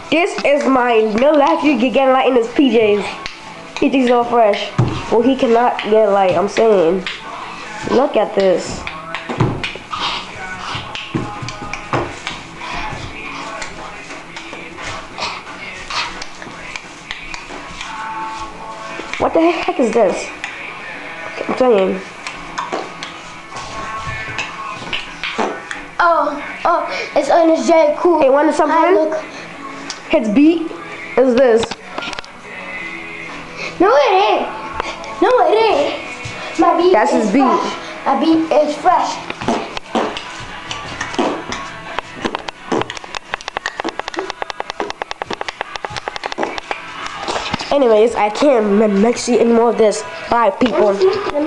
This is my little nephew getting light in his PJs. He thinks so fresh. Well, he cannot get light, I'm saying. Look at this. What the heck is this? I'm telling you. Oh, it's energetic cool. Hey, want something? Look. His beat is this. No, it ain't. No, it ain't. My beat That's his beat. Fresh. My beat is fresh. Anyways, I can't make see any more of this. Bye, people.